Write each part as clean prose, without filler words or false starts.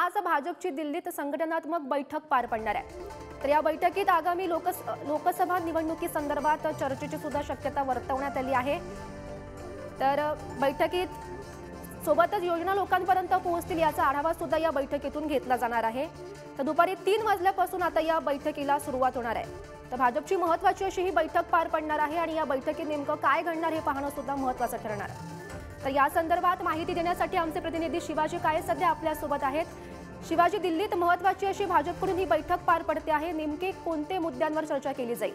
आज भाजपची दिल्लीत संघटनात्मक बैठक पार पडणार आहे। तर या बैठकीत आगामी लोकसभा निवडणुकीसंदर्भात चर्चेची सुद्धा शक्यता वर्तवण्यात आली आहे। तर बैठकीत सोबतच योजना लोकांपर्यंत पोहोचतील याचा आढावा सुद्धा या बैठकीतून घेतला जाणार आहे। तर दुपारी 3 वाजल्यापासून आता या बैठकीला सुरुवात होणार आहे। तर भाजपची महत्त्वाची अशी ही बैठक पार पडणार आहे आणि या बैठकीत नेमकं काय घडणार हे पाहणं सुद्धा महत्त्वाचं ठरणार आहे। तर या संदर्भात माहिती देण्यासाठी आमचे प्रतिनिधी शिवाजी काळे सध्या आपल्या सोबत आहेत। शिवाजी, दिल्लीत महत्त्वाची अशी भाजपकडून ही बैठक पार पडते आहे, नेमके कोणते मुद्द्यांवर चर्चा केली जाईल?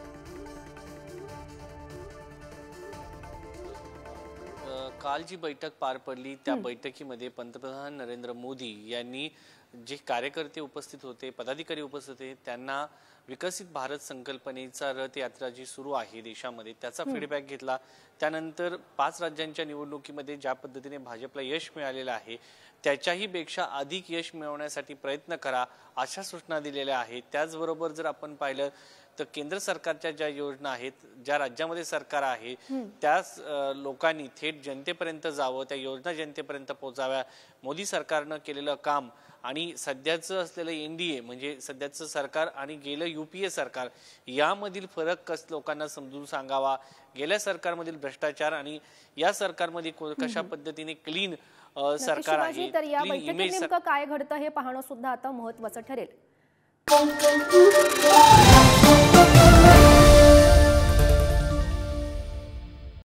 काल जी बैठक पार पडली त्या बैठकीमध्ये पंतप्रधान नरेंद्र मोदी यांनी जे कार्यकर्ते उपस्थित होते, पदाधिकारी उपस्थित होते, त्यांना विकसित भारत संकल्पनेचा रथ यात्रा जी सुरू आहे देशामध्ये त्याचा फीडबॅक घेतला। त्यानंतर 5 राज्यांच्या निवडणुकीमध्ये ज्या पद्धतीने भाजपला यश मिळालेलं आहे त्याच्याही पेक्षा अधिक यश मिळवण्यासाठी प्रयत्न करा अशा सूचना दिलेल्या आहेत। त्याचबरोबर जर आपण पाहिलं तर केंद्र सरकारच्या ज्या योजना आहेत, ज्या राज्यामध्ये सरकार आहे त्याच लोकांनी थेट जनतेपर्यंत जावं, त्या योजना जनतेपर्यंत पोहोचाव्या। मोदी सरकारनं केलेलं काम आणि सध्याचं असलेलं एनडीए म्हणजे सध्याचं सरकार आणि गेलं यूपीए सरकार यामधील फरक लोकांना समजून सांगावा। गेल्या सरकारमधील भ्रष्टाचार आणि या सरकारमध्ये कशा पद्धतीने क्लीन सरकार आहे, तर या बैठकीत नेमकं काय घडतं हे पाहणं सुद्धा आता महत्त्वाचं ठरेल।